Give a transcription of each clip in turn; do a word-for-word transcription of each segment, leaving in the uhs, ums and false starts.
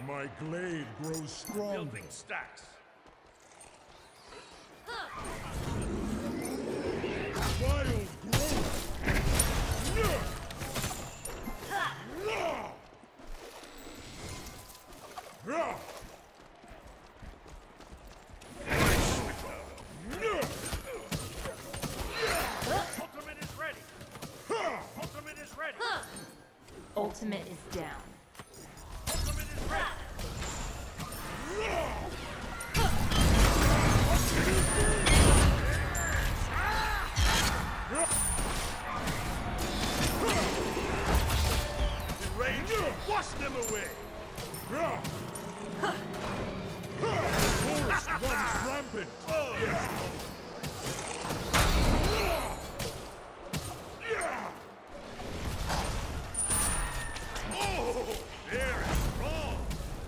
My glaive grows stronger. Building stacks. Wild growth. Ultimate is ready. Ultimate is ready. Ultimate is down. Ultimate is ready. Enraged, wash them away. Force runs rampant. Oh, very strong.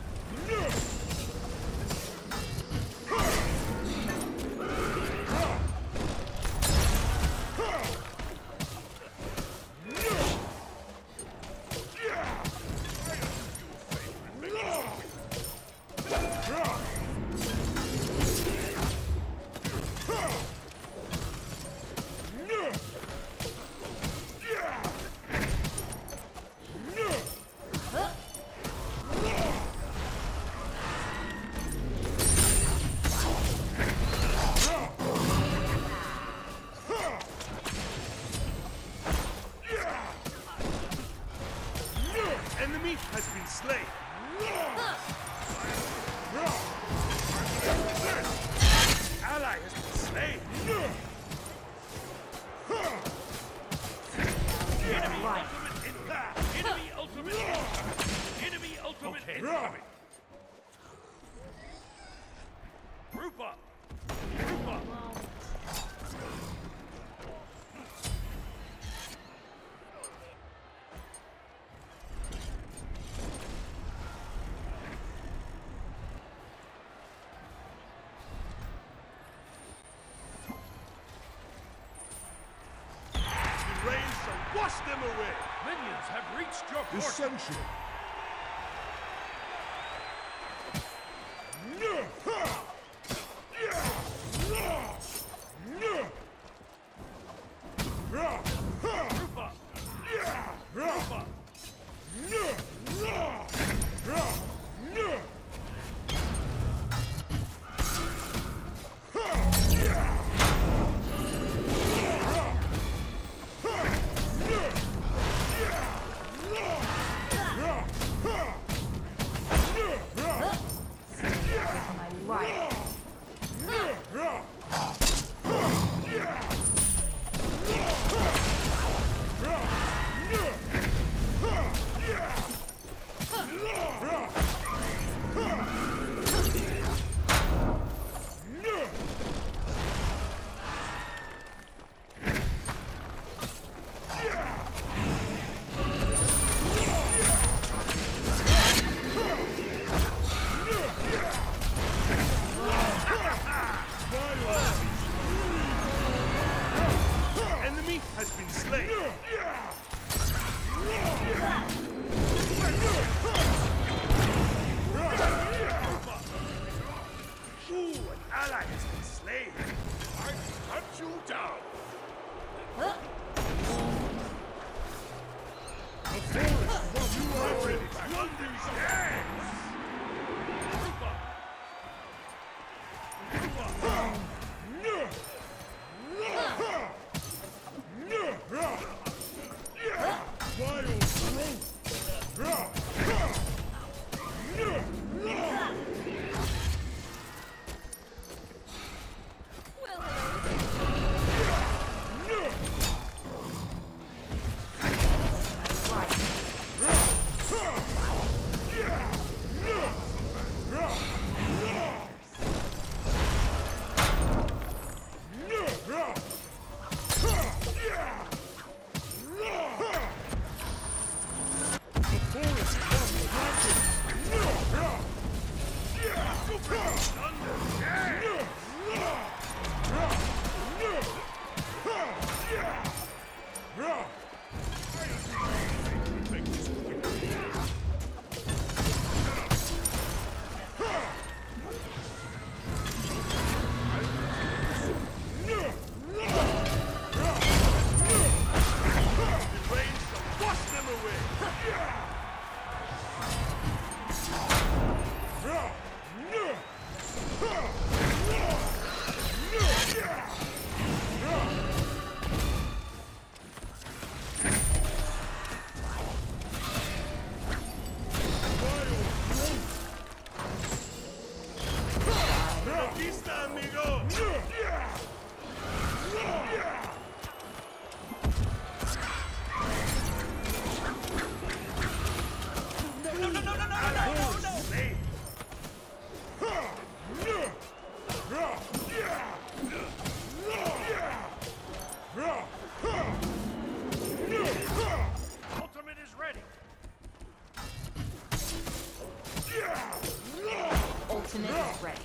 Enemy has been slain. Ally has been slain. Enemy ultimate incoming. Enemy ultimate incoming. Enemy ultimate incoming. Group up. Group up. Rain shall wash them away. Minions have reached your portion. Essential. Group up. Group up. ready.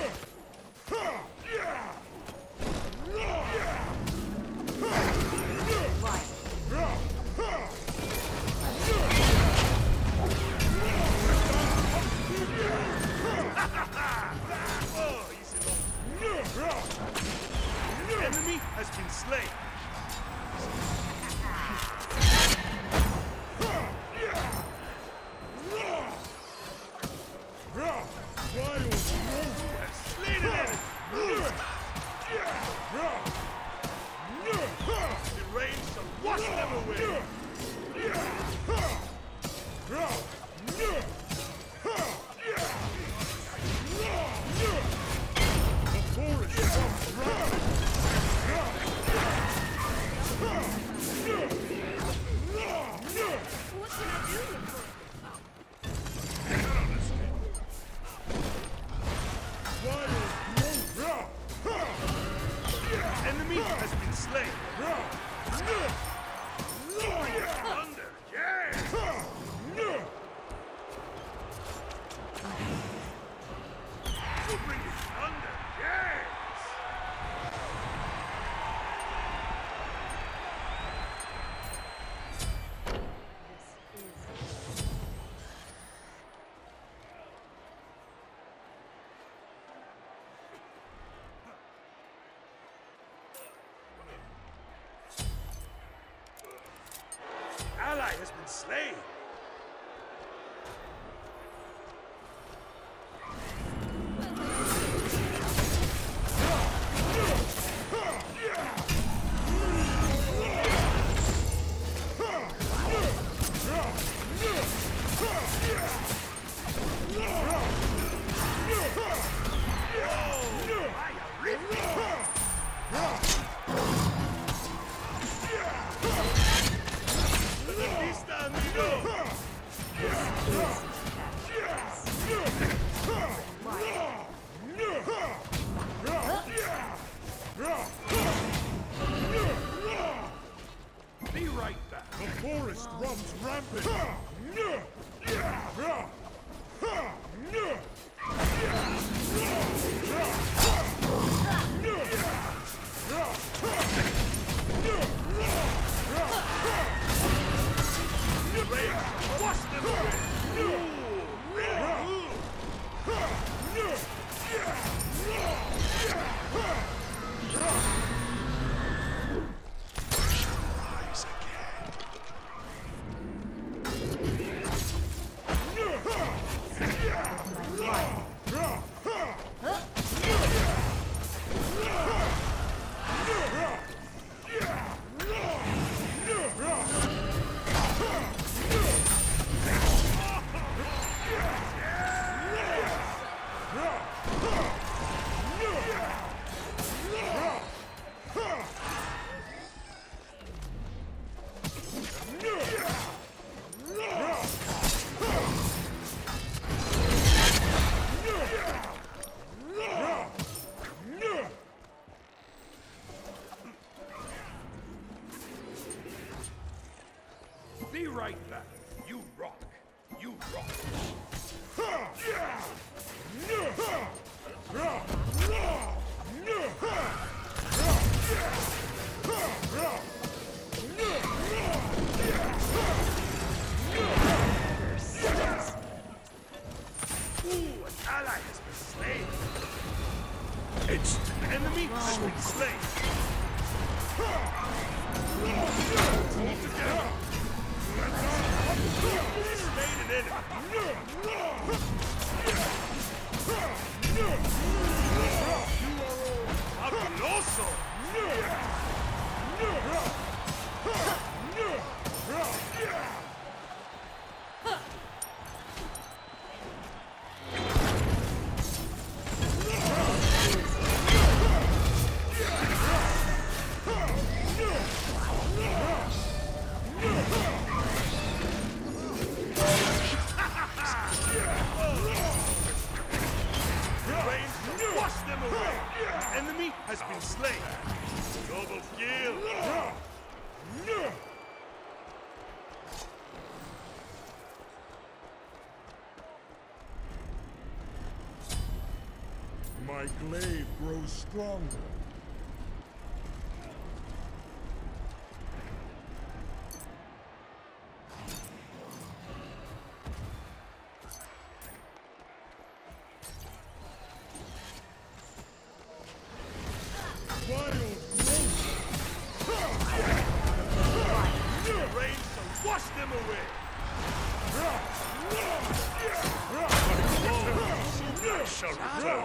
Enemy has been slain. Wild growth. Slain an enemy. The rain shall wash them away. The forest runs rapid. What can I do? Wild growth. Enemy has been slain. Thunder, yeah! Who bring it thunder, yes! Ally has been slain. Be right back. The forest runs rampant. Wash them rise again. Be right back. You rock. You rock. Ooh, an ally has been slain. It's an enemy has been slain. Slain an enemy. Fabuloso! Wash them away! Enemy has been slain! Double kill! My glaive grows stronger. Wild growth! Rain to wash them away! I shall return.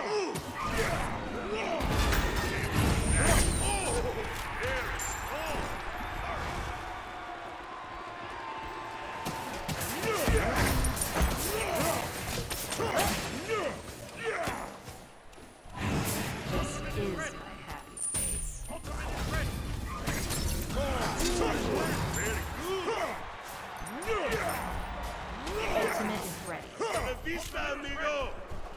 This is my happy space. Ultimate is ready. Vista, amigo!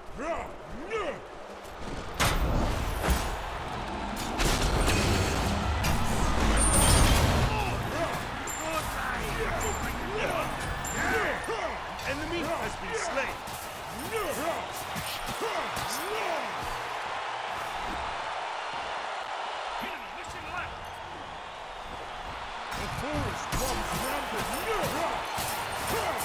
Enemy has been slain. The forest runs rampant!